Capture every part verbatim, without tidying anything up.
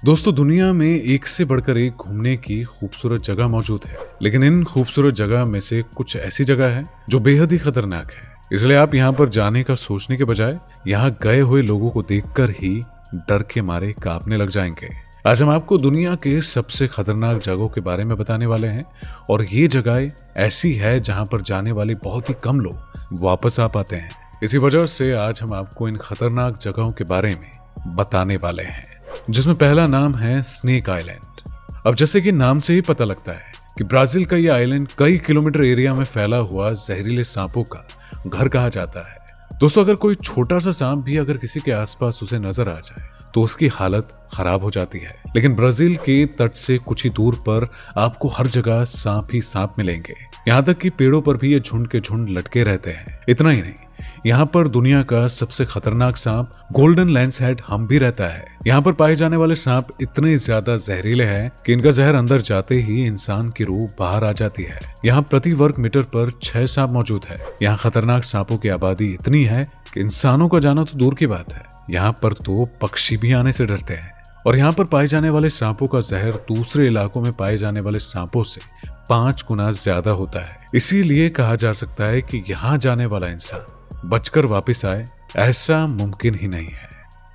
दोस्तों, दुनिया में एक से बढ़कर एक घूमने की खूबसूरत जगह मौजूद है, लेकिन इन खूबसूरत जगह में से कुछ ऐसी जगह है जो बेहद ही खतरनाक है। इसलिए आप यहाँ पर जाने का सोचने के बजाय यहाँ गए हुए लोगों को देखकर ही डर के मारे कांपने लग जाएंगे। आज हम आपको दुनिया के सबसे खतरनाक जगहों के बारे में बताने वाले हैं और ये जगह ऐसी है जहाँ पर जाने वाले बहुत ही कम लोग वापस आ पाते हैं। इसी वजह से आज हम आपको इन खतरनाक जगहों के बारे में बताने वाले हैं, जिसमें पहला नाम है स्नेक आइलैंड। अब जैसे कि नाम से ही पता लगता है कि ब्राजील का यह आइलैंड कई किलोमीटर एरिया में फैला हुआ जहरीले सांपों का घर कहा जाता है। दोस्तों, अगर कोई छोटा सा सांप भी अगर किसी के आसपास उसे नजर आ जाए तो उसकी हालत खराब हो जाती है। लेकिन ब्राजील के तट से कुछ ही दूर पर आपको हर जगह सांप ही सांप मिलेंगे। यहाँ तक कि पेड़ों पर भी ये झुंड के झुंड लटके रहते हैं। इतना ही नहीं, यहाँ पर दुनिया का सबसे खतरनाक सांप गोल्डन लैंसहेड हम भी रहता है। यहाँ पर पाए जाने वाले सांप इतने ज्यादा जहरीले हैं कि इनका जहर अंदर जाते ही इंसान की रूह बाहर आ जाती है। यहाँ प्रति वर्ग मीटर पर छह सांप मौजूद है। यहाँ खतरनाक सांपों की आबादी इतनी है कि इंसानों का जाना तो दूर की बात है, यहाँ पर तो पक्षी भी आने से डरते हैं। और यहाँ पर पाए जाने वाले सांपों का जहर दूसरे इलाकों में पाए जाने वाले सांपों से पांच गुना ज्यादा होता है। इसीलिए कहा जा सकता है कि यहाँ जाने वाला इंसान बचकर वापस आए ऐसा मुमकिन ही नहीं है।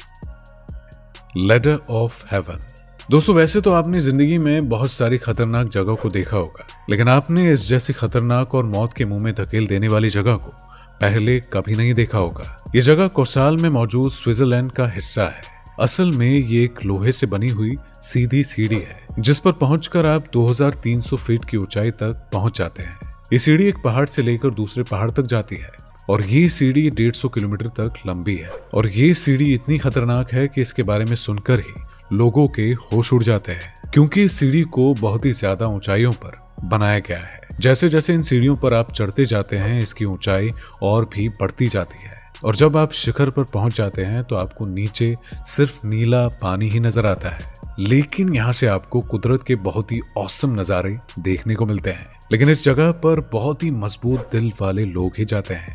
Ladder of heaven. दोस्तों, वैसे तो आपने जिंदगी में बहुत सारी खतरनाक जगहों को देखा होगा, लेकिन आपने इस जैसी खतरनाक और मौत के मुंह में धकेल देने वाली जगह को पहले कभी नहीं देखा होगा। ये जगह कोसाल में मौजूद स्विट्जरलैंड का हिस्सा है। असल में ये एक लोहे से बनी हुई सीधी सीढ़ी है, जिस पर पहुंचकर आप दो हज़ार तीन सौ फीट की ऊंचाई तक पहुंच जाते हैं। ये सीढ़ी एक पहाड़ से लेकर दूसरे पहाड़ तक जाती है और ये सीढ़ी डेढ़ सौ किलोमीटर तक लंबी है। और ये सीढ़ी इतनी खतरनाक है कि इसके बारे में सुनकर ही लोगों के होश उड़ जाते हैं, क्योंकि इस सीढ़ी को बहुत ही ज्यादा ऊंचाइयों पर बनाया गया है। जैसे जैसे इन सीढ़ियों पर आप चढ़ते जाते हैं, इसकी ऊंचाई और भी बढ़ती जाती है और जब आप शिखर पर पहुंच जाते हैं तो आपको नीचे सिर्फ नीला पानी ही नजर आता है। लेकिन यहाँ से आपको कुदरत के बहुत ही औसम नजारे देखने को मिलते हैं। लेकिन इस जगह पर बहुत ही मजबूत दिल वाले लोग ही जाते हैं।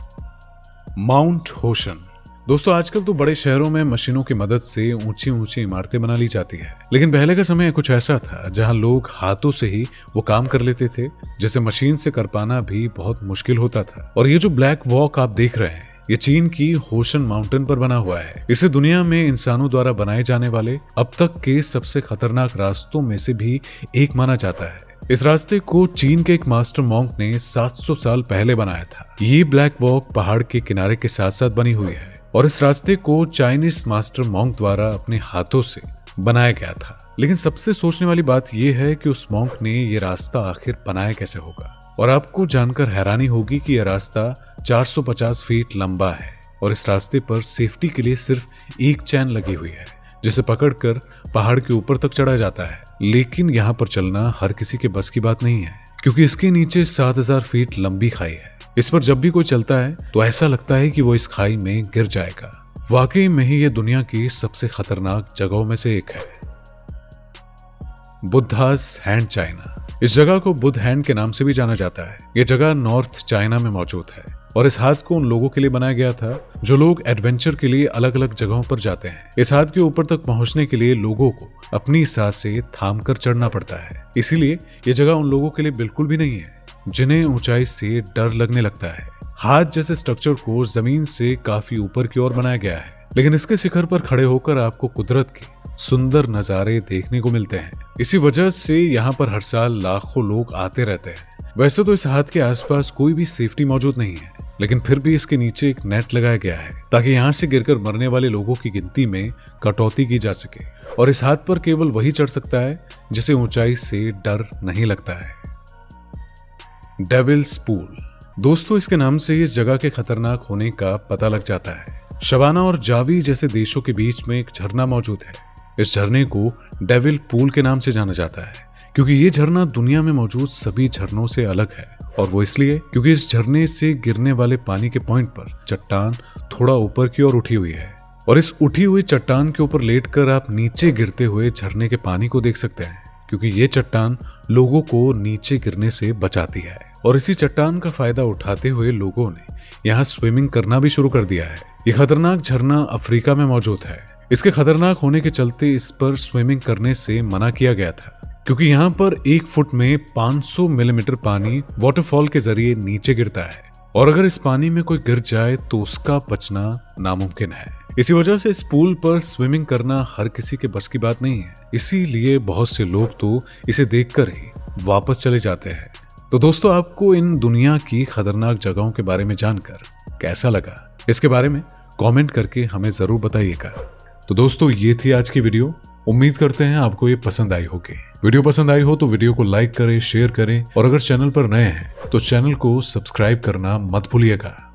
Mount Huashan. दोस्तों, आजकल तो बड़े शहरों में मशीनों की मदद से ऊंची ऊंची इमारतें बना ली जाती है, लेकिन पहले का समय कुछ ऐसा था जहां लोग हाथों से ही वो काम कर लेते थे, जिसे मशीन से कर पाना भी बहुत मुश्किल होता था। और ये जो ब्लैक वॉक आप देख रहे हैं, ये चीन की होशन माउंटेन पर बना हुआ है। इसे दुनिया में इंसानों द्वारा बनाए जाने वाले अब तक के सबसे खतरनाक रास्तों में से भी एक माना जाता है। इस रास्ते को चीन के एक मास्टर मॉन्क ने सात सौ साल पहले बनाया था। ये ब्लैक वॉक पहाड़ के किनारे के साथ साथ बनी हुई है और इस रास्ते को चाइनीज मास्टर मॉन्क द्वारा अपने हाथों से बनाया गया था। लेकिन सबसे सोचने वाली बात यह है कि उस मॉन्क ने ये रास्ता आखिर बनाया कैसे होगा। और आपको जानकर हैरानी होगी कि यह रास्ता चार सौ पचास फीट लंबा है और इस रास्ते पर सेफ्टी के लिए सिर्फ एक चैन लगी हुई है, जिसे पकड़कर पहाड़ के ऊपर तक चढ़ा जाता है। लेकिन यहाँ पर चलना हर किसी के बस की बात नहीं है, क्योंकि इसके नीचे सात हज़ार फीट लंबी खाई है। इस पर जब भी कोई चलता है तो ऐसा लगता है कि वो इस खाई में गिर जाएगा। वाकई में ही ये दुनिया की सबसे खतरनाक जगहों में से एक है। Buddha's Hand China. इस जगह को बुद्ध हैंड के नाम से भी जाना जाता है। यह जगह नॉर्थ चाइना में मौजूद है और इस हाथ को उन लोगों के लिए बनाया गया था जो लोग एडवेंचर के लिए अलग अलग जगहों पर जाते हैं। इस हाथ के ऊपर तक पहुंचने के लिए लोगों को अपनी सांसें थाम कर चढ़ना पड़ता है। इसीलिए यह जगह उन लोगों के लिए बिल्कुल भी नहीं है जिन्हें ऊंचाई से डर लगने लगता है। हाथ जैसे स्ट्रक्चर को जमीन से काफी ऊपर की ओर बनाया गया है, लेकिन इसके शिखर पर खड़े होकर आपको कुदरत के सुंदर नजारे देखने को मिलते हैं। इसी वजह से यहाँ पर हर साल लाखों लोग आते रहते हैं। वैसे तो इस हाथ के आसपास कोई भी सेफ्टी मौजूद नहीं है, लेकिन फिर भी इसके नीचे एक नेट लगाया गया है ताकि यहाँ से गिरकर मरने वाले लोगों की गिनती में कटौती की जा सके। और इस हाथ पर केवल वही चढ़ सकता है जिसे ऊंचाई से डर नहीं लगता है। Devil's Pool. दोस्तों, इसके नाम से इस जगह के खतरनाक होने का पता लग जाता है। शबाना और जावी जैसे देशों के बीच में एक झरना मौजूद है। इस झरने को डेविल पूल के नाम से जाना जाता है, क्योंकि ये झरना दुनिया में मौजूद सभी झरनों से अलग है। और वो इसलिए क्योंकि इस झरने से गिरने वाले पानी के पॉइंट पर चट्टान थोड़ा ऊपर की ओर उठी हुई है और इस उठी हुई चट्टान के ऊपर लेटकर आप नीचे गिरते हुए झरने के पानी को देख सकते हैं, क्योंकि ये चट्टान लोगों को नीचे गिरने से बचाती है। और इसी चट्टान का फायदा उठाते हुए लोगों ने यहाँ स्विमिंग करना भी शुरू कर दिया है। ये खतरनाक झरना अफ्रीका में मौजूद है। इसके खतरनाक होने के चलते इस पर स्विमिंग करने से मना किया गया था, क्योंकि यहाँ पर एक फुट में पाँच सौ मिलीमीटर पानी वाटरफॉल के जरिए नीचे गिरता है और अगर इस पानी में कोई गिर जाए तो उसका बचना नामुमकिन है। इसी वजह से इस पूल पर स्विमिंग करना हर किसी के बस की बात नहीं है, इसीलिए बहुत से लोग तो इसे देखकर ही वापस चले जाते हैं। तो दोस्तों, आपको इन दुनिया की खतरनाक जगहों के बारे में जानकर कैसा लगा, इसके बारे में कमेंट करके हमें जरूर बताइएगा। तो दोस्तों, ये थी आज की वीडियो। उम्मीद करते हैं आपको ये पसंद आई होगी। वीडियो पसंद आई हो तो वीडियो को लाइक करें, शेयर करें और अगर चैनल पर नए हैं तो चैनल को सब्सक्राइब करना मत भूलिएगा।